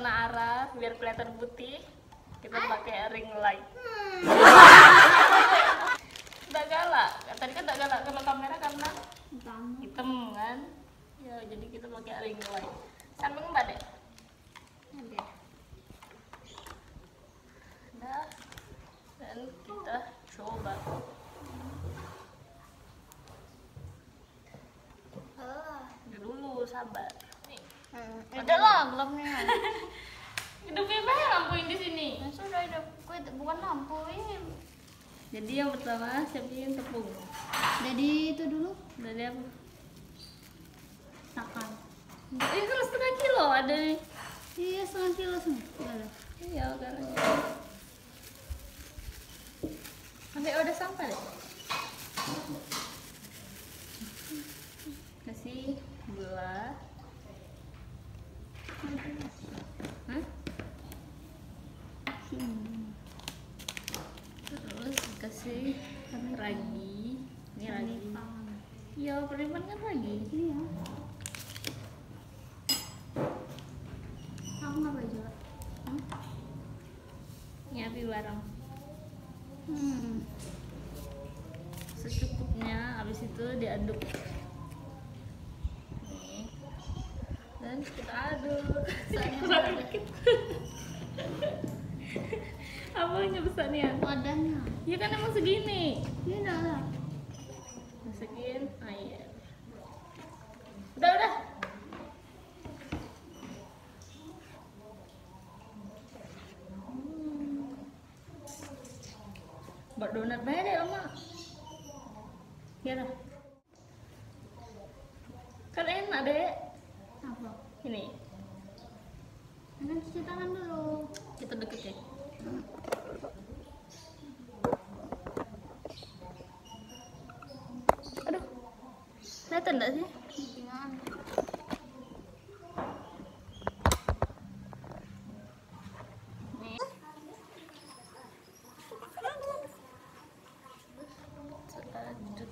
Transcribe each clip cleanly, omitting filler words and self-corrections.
mana arah biar kelihatan putih, kita pakai ring light. Tidak galak, tadi kan tidak galak kalau kamera karena hitam kan. Ya jadi kita pakai ring light. Samping mbak deh. Nah, dan kita coba. Dulu sabar. Nih. Udah lah gelapnya. Hidupnya banyak lampuin di sini. Nah, sudah hidup. Bukan lampu ini. Jadi yang pertama siapin tepung. Jadi itu dulu. Dari apa? Takkan. Ini kan setengah kilo ada nih. Iya, setengah kilo semua. Iya kan. Sampai udah sampai deh. Kasih gula. Terus kasih ragi. Ini ragi. Iya, peripan kan ragi. Iya. Aku nggak baju. Nyapi bareng. Secukupnya, habis itu diaduk. Nih. Dan kita aduk. Apanya besarnya? Wadahnya. Ya kan emang segini. Ini dah. Masukin air. Udah. Buat donat banyak deh Oma. Ya lah. Kan enak deh. Apa? Ini. Kan cuci tangan dulu. Kita deketin. Aduh. Kelihatan enggak sih? Jangan. Nih. Aduk.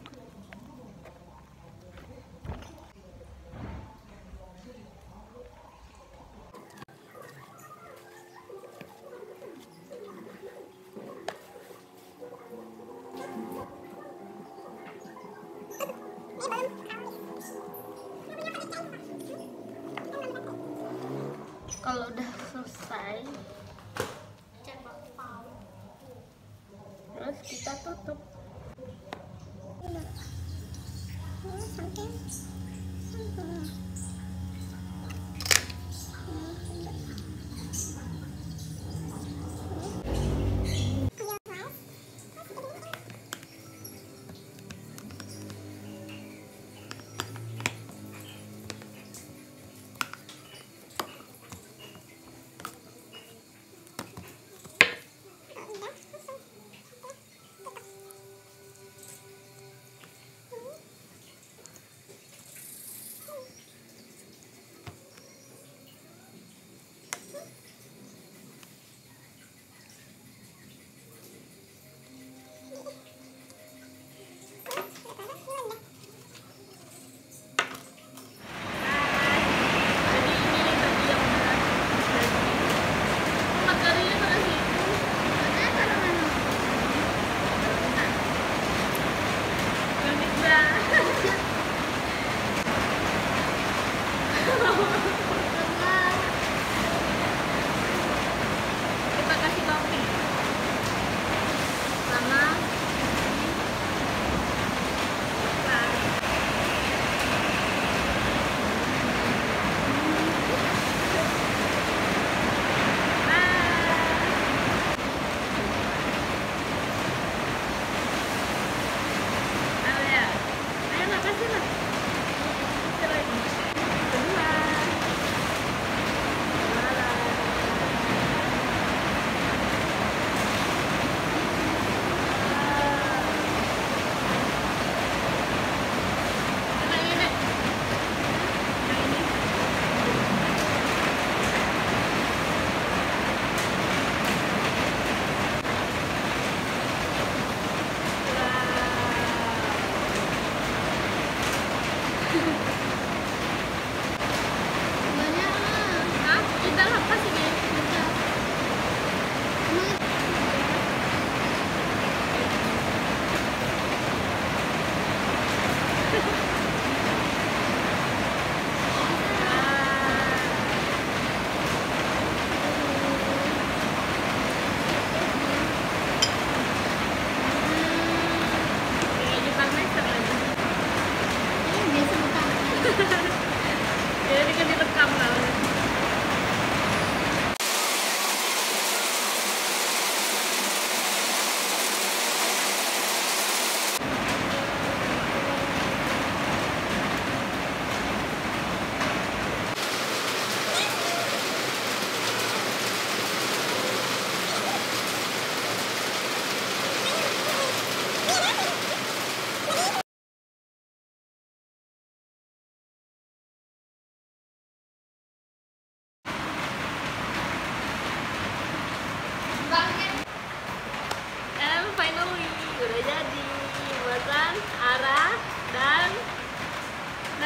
Kalau udah selesai, terus kita tutup.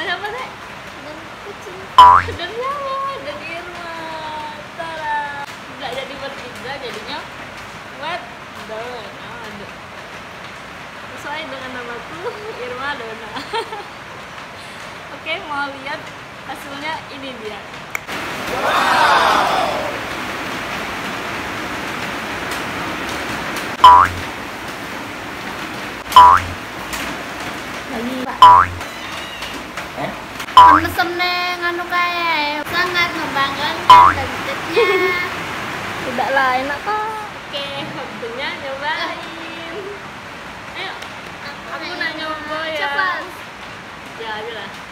siapa sih? Dan kucing. Dan siapa? Dan Irma. Tara. Nggak jadi bertiga, jadinya Wet Dona. Sesuai dengan namaku, Irma Dona. Oke, mau lihat hasilnya, ini dia. Lagi Mesem neng anu kayak sangat membanggakan budgetnya. tidaklah enak kok. Oke, waktunya nyobain. Ayo, aku nak nyoba ya. Cepat. Ya, aja lah.